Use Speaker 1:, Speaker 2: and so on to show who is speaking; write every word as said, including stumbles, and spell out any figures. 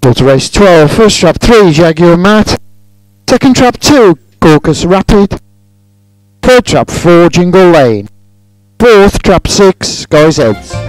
Speaker 1: Water race twelve, first trap three, Jaguar Matt. Second trap two, Caucus Rapid. Third trap four, Jingle Lane. Fourth trap six, Guys Heads.